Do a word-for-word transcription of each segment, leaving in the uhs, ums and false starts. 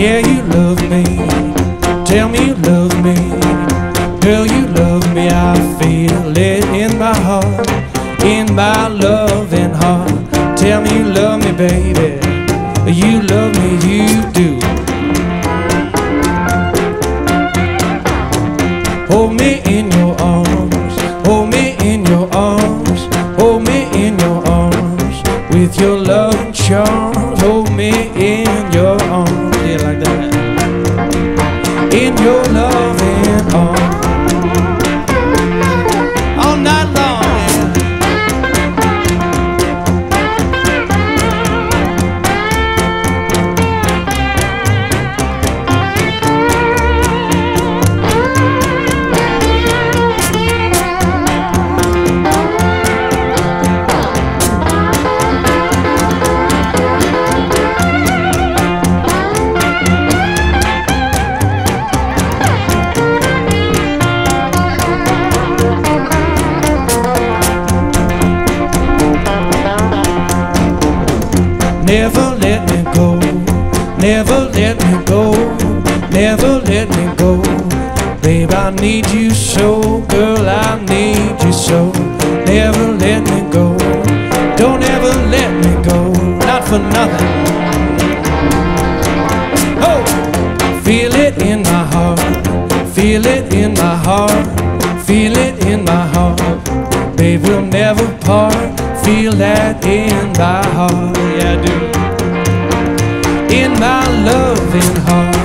Yeah, you love me. Tell me you love me. Girl, you love me. I feel it in my heart, in my loving heart. Tell me you love me, baby. You love me, you do. Hold me in your arms, hold me in your arms, hold me in your arms. With your love and charms, hold me in your arms. Yeah, like that. In your loving arms. All night long, yeah. Never let me go, never let me go, never let me go. Babe, I need you so, girl, I need you so. Never let me go, don't ever let me go, not for nothing. Oh, feel it in my heart, feel it in my heart, feel it in my heart. Babe, we'll never part. Feel that in my heart, yeah I do. In my loving heart.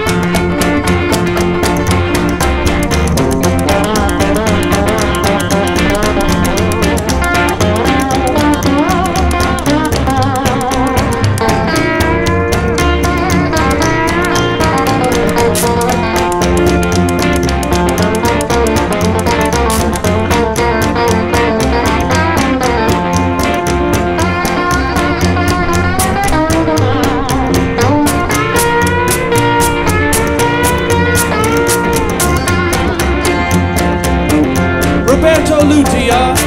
Roberto Lutia.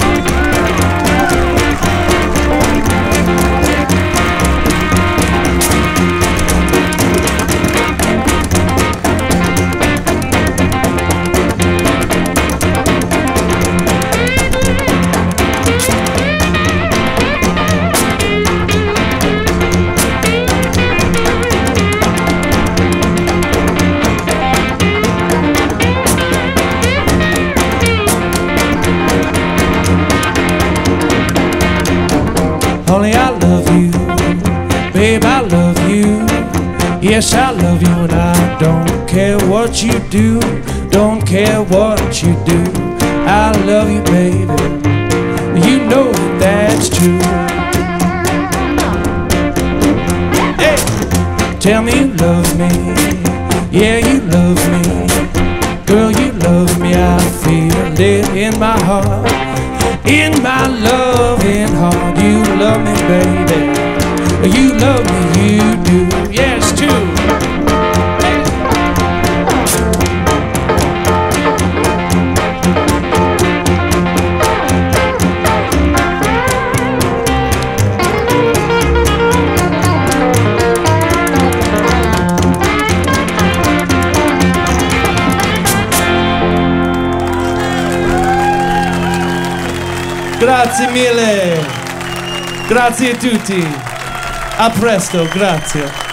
Honey, I love you, babe, I love you. Yes, I love you and I don't care what you do, don't care what you do. I love you, baby, you know that that's true. Hey, tell me you love me, yeah, you love me. Girl, you love me, I feel it in my heart, in my loving heart. You love me, baby. You love me, you do. Yes, too. Grazie mille, grazie a tutti, a presto, grazie.